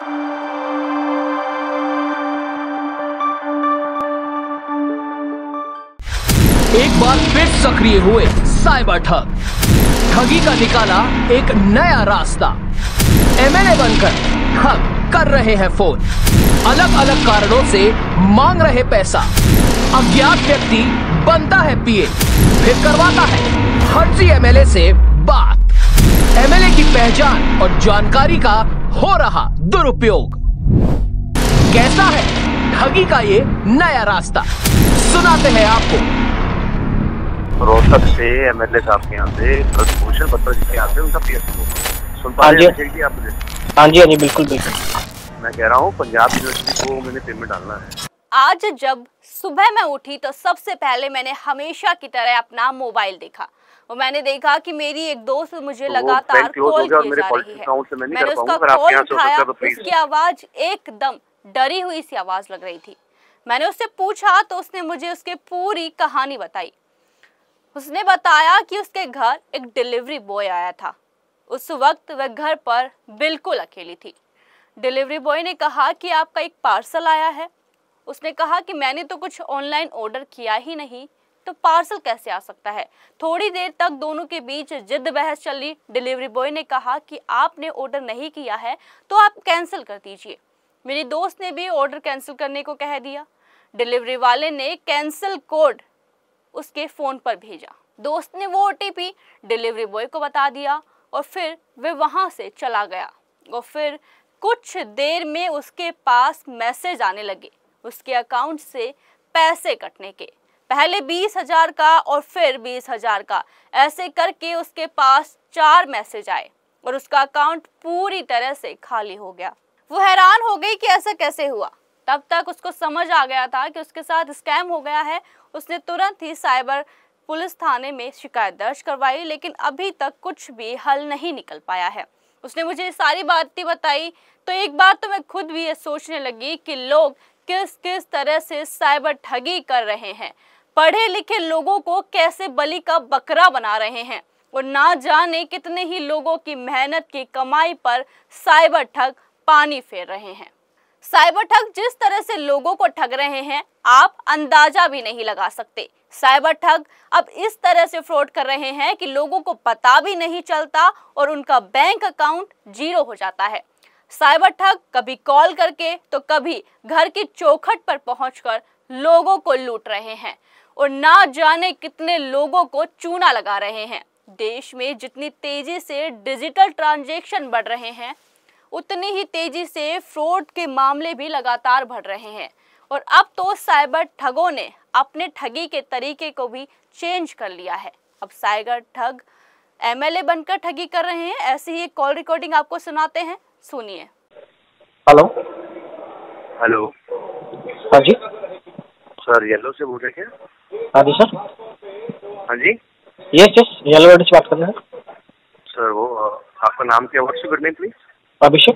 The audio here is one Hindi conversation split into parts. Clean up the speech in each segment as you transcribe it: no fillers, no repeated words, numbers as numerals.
एक बार फिर सक्रिय हुए साइबर ठग। ठगी का निकाला एक नया रास्ता। एमएलए बनकर ठग कर रहे हैं फोन। अलग अलग कारणों से मांग रहे पैसा। अज्ञात व्यक्ति बनता है पीए, फिर करवाता है फर्जी एमएलए से बात। एमएलए की पहचान और जानकारी का हो रहा दुरुपयोग। कैसा है ठगी का ये नया रास्ता, सुनाते हैं आपको। रोहतक से एमएलए साहब के यहाँ से ब्रजभूषण बत्रा जी के यहाँ से उनका पीएसओ सुन पा रहे हैं आप मुझे? हाँ जी बिल्कुल बिल्कुल। मैं कह रहा हूँ पंजाब यूनिवर्सिटी को मैंने पेमेंट डालना है। आज जब सुबह मैं उठी तो सबसे पहले मैंने हमेशा की तरह अपना मोबाइल देखा और मैंने देखा कि मेरी एक दोस्त मुझे लगातार कॉल की जा रही है। मैंने उसका कॉल उठाया, उसकी आवाज एकदम डरी हुई सी आवाज लग रही थी। मैंने उससे पूछा तो उसने मुझे उसकी पूरी कहानी बताई। उसने बताया कि उसके घर एक डिलीवरी बॉय आया था। उस वक्त वह घर पर बिल्कुल अकेली थी। डिलीवरी बॉय ने कहा कि आपका एक पार्सल आया है। उसने कहा कि मैंने तो कुछ ऑनलाइन ऑर्डर किया ही नहीं, तो पार्सल कैसे आ सकता है। थोड़ी देर तक दोनों के बीच जिद बहस चली। डिलीवरी बॉय ने कहा कि आपने ऑर्डर नहीं किया है तो आप कैंसिल कर दीजिए। मेरी दोस्त ने भी ऑर्डर कैंसिल करने को कह दिया। डिलीवरी वाले ने कैंसिल कोड उसके फोन पर भेजा। दोस्त ने वो ओटीपी डिलीवरी बॉय को बता दिया और फिर वह वहां से चला गया। और फिर कुछ देर में उसके पास मैसेज आने लगे उसके अकाउंट से पैसे कटने के। पहले 20,000 का और फिर 20,000 का, ऐसे करके उसके पास 4 मैसेज आए और उसका अकाउंट पूरी तरह से खाली हो गया। वो हैरान हो गई कि ऐसा कैसे हुआ। तब तक उसको समझ आ गया था कि उसके साथ स्कैम हो गया है। उसने तुरंत ही साइबर पुलिस थाने में शिकायत दर्ज करवाई, लेकिन अभी तक कुछ भी हल नहीं निकल पाया है। उसने मुझे सारी बातें बताई तो एक बार तो मैं खुद भी ये सोचने लगी कि लोग किस किस तरह से साइबर ठगी कर रहे हैं। पढ़े लिखे लोगों को कैसे बलि का बकरा बना रहे हैं और ना जाने कितने ही लोगों की मेहनत की कमाई पर साइबर ठग पानी फेर रहे हैं। साइबर ठग जिस तरह से लोगों को ठग रहे हैं आप अंदाजा भी नहीं लगा सकते। साइबर ठग अब इस तरह से फ्रॉड कर रहे हैं कि लोगों को पता भी नहीं चलता और उनका बैंक अकाउंट जीरो हो जाता है। साइबर ठग कभी कॉल करके तो कभी घर की चौखट पर पहुंचकर लोगों को लूट रहे हैं और ना जाने कितने लोगों को चूना लगा रहे हैं। देश में जितनी तेजी से डिजिटल ट्रांजैक्शन बढ़ रहे हैं उतनी ही तेजी से फ्रॉड के मामले भी लगातार बढ़ रहे हैं। और अब तो साइबर ठगों ने अपने ठगी के तरीके को भी चेंज कर लिया है। अब साइबर ठग एमएलए बनकर ठगी कर रहे हैं। ऐसी ही एक कॉल रिकॉर्डिंग आपको सुनाते हैं, सुनिए। Hello hello. हाँ जी सर येलो से बोल रहे क्या? हाँ जी सर। हाँ जी यस येलो वर्ड से बात कर रहे हैं सर। वो आपका नाम क्या? What's your name please? Abhishek.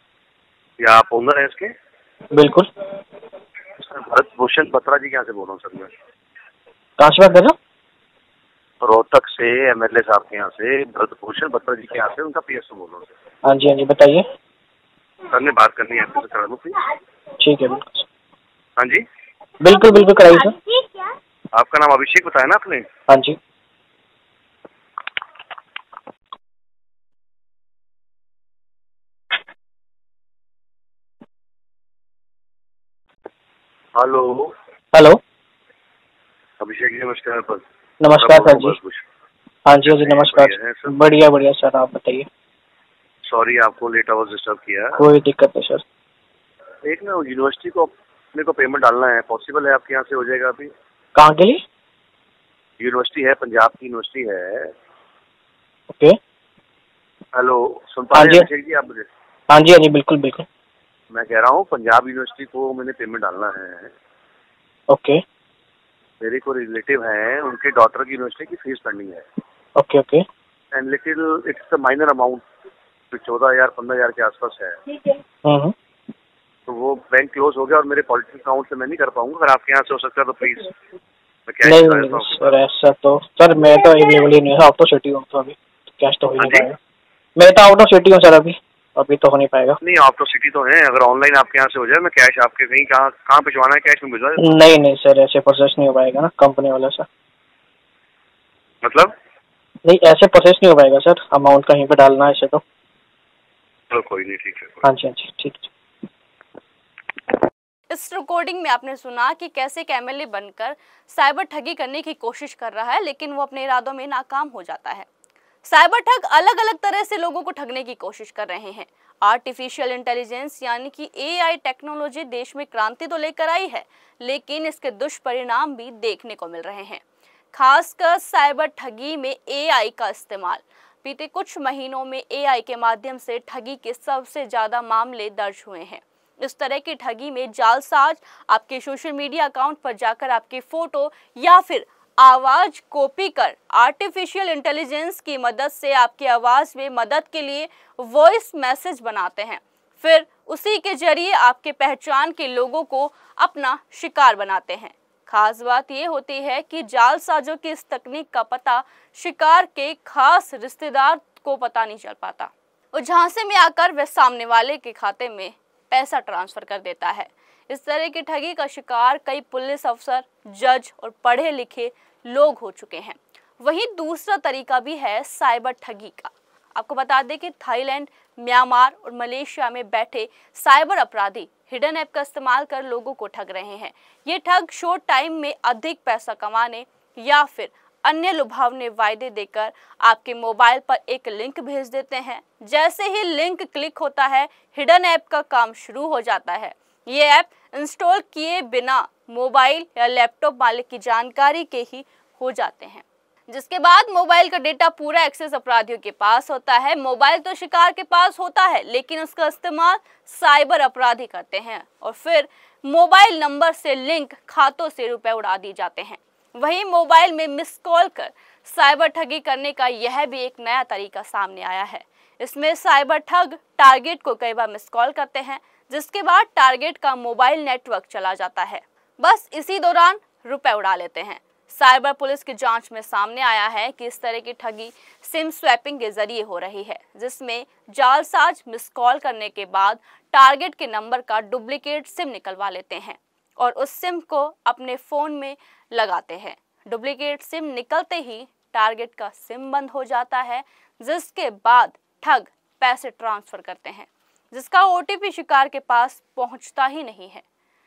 या आप ओनर है इसके? बिल्कुल सर ब्रजभूषण बत्रा जी के यहाँ से बोल रहा हूँ सर मैं। कहाँ से बात कर रहे हो? रोहतक से एमएलए साहब के यहाँ से ब्रजभूषण बत्रा जी के यहाँ से उनका पीएसओ बोल रहा हूँ सर। हाँ जी बताइए। सर ने बात करनी है आपसे, करा दो प्लीज। ठीक है बिल्कुल। हाँ जी बिल्कुल कराइए सर। आपका नाम अभिषेक बताया ना आपने? हाँ जी हेलो अभिषेक जी नमस्कार। नमस्कार सर जी। हाँ जी नमस्कार। बढ़िया सर, आप बताइए। सॉरी आपको लेट आवर्स डिस्टर्ब किया। कोई दिक्कत नहीं सर। एक ना यूनिवर्सिटी को अपने को पेमेंट डालना है, पॉसिबल है आपके यहाँ से हो जाएगा अभी? कहाँ के लिए? यूनिवर्सिटी है, पंजाब की यूनिवर्सिटी है। ओके हेलो सुन पा रहे हैं अभिषेक जी आप मुझे? हाँ जी बिल्कुल। मैं कह रहा हूँ पंजाब यूनिवर्सिटी को मैंने पेमेंट डालना है। ओके मेरे को रिलेटिव है, उनके डॉटर की यूनिवर्सिटी की फीस पेंडिंग है। Okay and little it's a minor amount, 14,000-15,000 के आसपास है। तो वो बैंक क्लोज हो गया और मेरे पॉलिटिकल अकाउंट से मैं नहीं कर पाऊंगा। अगर आपके यहाँ से हो सकता है तो प्लीज। नहीं सर ऐसा तो सर मैं तो अवेलेबल ही नहीं हूँ, आउट ऑफ सिटी हूँ तो अभी कैश तो हो नहीं पाएगा। मैं तो आउट ऑफ सिटी हूँ सर अभी। अभी तो हो नहीं पाएगा। नहीं, आप तो सिटी तो हैं, अगर ऑनलाइन आपके यहाँ से हो जाए, मैं कैश आपके कहीं कहाँ भिजवाना है, कैश में भिजवा देता। नहीं सर, ऐसे प्रोसेस नहीं हो पाएगा ना कंपनी वाले से। मतलब नहीं, ऐसे प्रोसेस नहीं हो पाएगा सर, अमाउंट कहीं पे डालना है ऐसे तो। चलो कोई नहीं, ठीक है। हाँ जी ठीक। इस रिकॉर्डिंग में आपने सुना कि कैसे एक एमएलए बनकर साइबर ठगी करने की कोशिश कर रहा है, लेकिन वो अपने इरादों में नाकाम हो जाता है। साइबर ठग अलग अलग तरह से लोगों को ठगने की कोशिश कर रहे हैं। आर्टिफिशियल इंटेलिजेंस यानी कि एआई टेक्नोलॉजी देश में क्रांति तो लेकर आई है, लेकिन इसके दुष्परिणाम भी देखने को मिल रहे हैं। खासकर साइबर ठगी में एआई का इस्तेमाल। बीते कुछ महीनों में एआई के माध्यम से ठगी के सबसे ज्यादा मामले दर्ज हुए हैं। इस तरह की ठगी में जालसाज आपके सोशल मीडिया अकाउंट पर जाकर आपकी फोटो या फिर आवाज कॉपी कर आर्टिफिशियल इंटेलिजेंस की मदद से आपकी आवाज में मदद के लिए वॉइस मैसेज बनाते हैं, फिर उसी के जरिए आपके पहचान के लोगों को अपना शिकार बनाते हैं। खास बात यह होती है कि जालसाजों की इस तकनीक का पता शिकार के खास रिश्तेदार को पता नहीं चल पाता और झांसे में आकर वह सामने वाले के खाते में पैसा ट्रांसफर कर देता है। इस तरह की ठगी का शिकार कई पुलिस अफसर, जज और पढ़े लिखे लोग हो चुके हैं। वहीं दूसरा तरीका भी है साइबर ठगी का। आपको बता दें कि थाईलैंड, म्यांमार और मलेशिया में बैठे साइबर अपराधी हिडन ऐप का इस्तेमाल कर लोगों को ठग रहे हैं। ये ठग शॉर्ट टाइम में अधिक पैसा कमाने या फिर अन्य लुभावने वायदे देकर आपके मोबाइल पर एक लिंक भेज देते हैं। जैसे ही लिंक क्लिक होता है, हिडन ऐप का काम शुरू हो जाता है। ये ऐप इंस्टॉल किए बिना मोबाइल या लैपटॉप मालिक की जानकारी के ही हो जाते हैं, जिसके बाद मोबाइल का डेटा पूरा एक्सेस अपराधियों के पास होता है। मोबाइल तो शिकार के पास होता है, लेकिन उसका इस्तेमाल साइबर अपराधी करते हैं और फिर मोबाइल नंबर से लिंक खातों से रुपए उड़ा दिए जाते हैं। वहीं मोबाइल में मिस कॉल कर साइबर ठगी करने का यह भी एक नया तरीका सामने आया है। इसमें साइबर ठग टारगेट को कई बार मिस कॉल करते हैं, जिसके बाद टारगेट का मोबाइल नेटवर्क चला जाता है। बस इसी दौरान रुपए उड़ा लेते हैं। साइबर पुलिस की जांच में सामने आया है कि इस तरह की ठगी सिम स्वैपिंग के जरिए हो रही है, जिसमें जालसाज मिस कॉल करने के बाद टारगेट के नंबर का डुप्लीकेट सिम निकलवा लेते हैं और उस सिम को अपने फोन में लगाते हैं। डुप्लीकेट सिम निकलते ही टारगेट का सिम बंद हो जाता है, जिसके बाद ठग पैसे ट्रांसफर करते हैं, जिसका ओटीपी शिकार के पास पहुंचता ही नहीं है।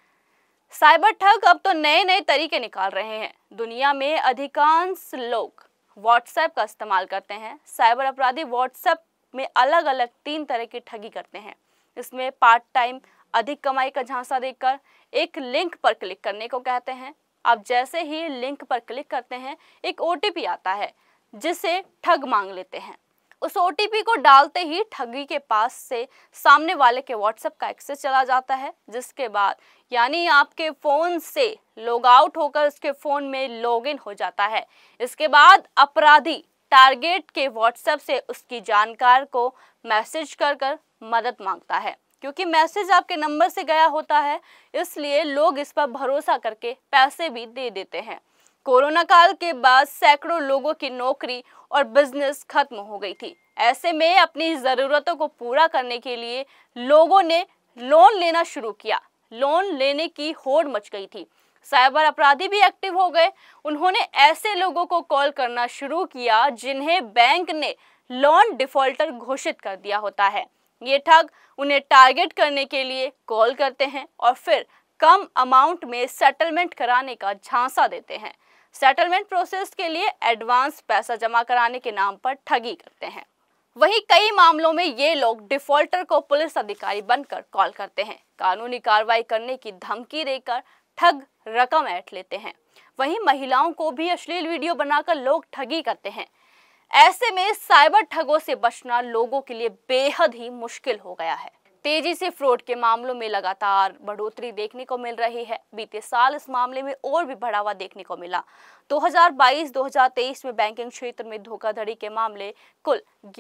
साइबर ठग अब तो नए नए तरीके निकाल रहे हैं। दुनिया में अधिकांश लोग व्हाट्सएप का इस्तेमाल करते हैं। साइबर अपराधी व्हाट्सएप में अलग अलग 3 तरह की ठगी करते हैं। इसमें पार्ट टाइम अधिक कमाई का झांसा देकर एक लिंक पर क्लिक करने को कहते हैं। आप जैसे ही लिंक पर क्लिक करते हैं, एक ओटीपी आता है जिसे ठग मांग लेते हैं। उस ओटीपी को डालते ही ठगी के पास से सामने वाले के व्हाट्सएप का एक्सेस चला जाता है, जिसके बाद यानी आपके फोन से लॉग आउट होकर उसके फोन में लॉगिन हो जाता है। इसके बाद अपराधी टारगेट के व्हाट्सएप से उसकी जानकार को मैसेज कर मदद मांगता है। क्योंकि मैसेज आपके नंबर से गया होता है, इसलिए लोग इस पर भरोसा करके पैसे भी दे देते हैं। कोरोना काल के बाद सैकड़ों लोगों की नौकरी और बिजनेस खत्म हो गई थी। ऐसे में अपनी जरूरतों को पूरा करने के लिए लोगों ने लोन लेना शुरू किया। लोन लेने की होड़ मच गई थी। साइबर अपराधी भी एक्टिव हो गए। उन्होंने ऐसे लोगों को कॉल करना शुरू किया जिन्हें बैंक ने लोन डिफॉल्टर घोषित कर दिया होता है। ये ठग उन्हें टारगेट करने के लिए कॉल करते हैं और फिर कम अमाउंट में सेटलमेंट कराने का झांसा देते हैं। सेटलमेंट प्रोसेस के लिए एडवांस पैसा जमा कराने के नाम पर ठगी करते हैं। वहीं कई मामलों में ये लोग डिफॉल्टर को पुलिस अधिकारी बनकर कॉल करते हैं। कानूनी कार्रवाई करने की धमकी देकर ठग रकम ऐंठ लेते हैं। वहीं महिलाओं को भी अश्लील वीडियो बनाकर लोग ठगी करते हैं। ऐसे में साइबर ठगों से बचना लोगों के लिए बेहद ही मुश्किल हो गया है। तेजी से फ्रॉड के मामलों में लगातार बढ़ोतरी देखने को मिल रही है। बीते साल इस मामले में और भी बढ़ावा देखने को मिला। 2022-2023 में बैंकिंग क्षेत्र में धोखाधड़ी के मामले कुल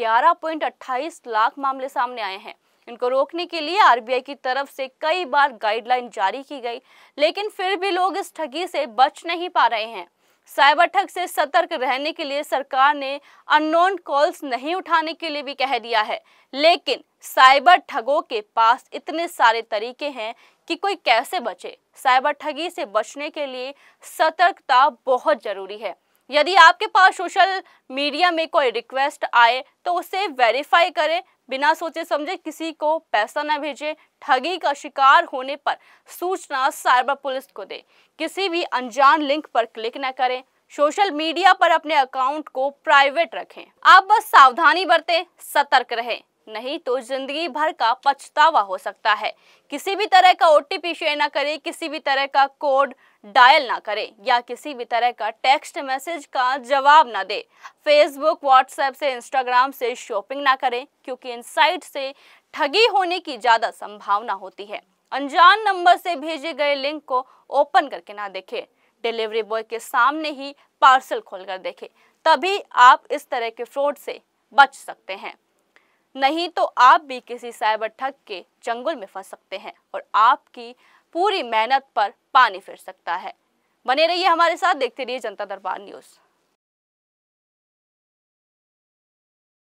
11.28 लाख मामले सामने आए हैं। इनको रोकने के लिए आरबीआई की तरफ से कई बार गाइडलाइन जारी की गई, लेकिन फिर भी लोग इस ठगी से बच नहीं पा रहे हैं। साइबर ठग से सतर्क रहने के लिए सरकार ने अननोन कॉल्स नहीं उठाने के लिए भी कह दिया है, लेकिन साइबर ठगों के पास इतने सारे तरीके हैं कि कोई कैसे बचे। साइबर ठगी से बचने के लिए सतर्कता बहुत जरूरी है। यदि आपके पास सोशल मीडिया में कोई रिक्वेस्ट आए तो उसे वेरीफाई करें, बिना सोचे समझे किसी को पैसा न भेजें। ठगी का शिकार होने पर सूचना साइबर पुलिस को दें। किसी भी अनजान लिंक पर क्लिक न करें। सोशल मीडिया पर अपने अकाउंट को प्राइवेट रखें। आप बस सावधानी बरतें, सतर्क रहें, नहीं तो जिंदगी भर का पछतावा हो सकता है। किसी भी तरह का OTP शेयर ना करें, किसी भी तरह का कोड डायल ना करें या किसी भी तरह का टेक्स्ट मैसेज का जवाब ना दें। फेसबुक, व्हाट्सएप से, इंस्टाग्राम से शॉपिंग ना करें, क्योंकि इन साइट से ठगी होने की ज्यादा संभावना होती है। अनजान नंबर से भेजे गए लिंक को ओपन करके ना देखें। डिलीवरी बॉय के सामने ही पार्सल खोलकर देखें, तभी आप इस तरह के फ्रॉड से बच सकते हैं। नहीं तो आप भी किसी साइबर ठग के चंगुल में फंस सकते हैं और आपकी पूरी मेहनत पर पानी फिर सकता है। बने रहिए हमारे साथ, देखते रहिए जनता दरबार न्यूज़।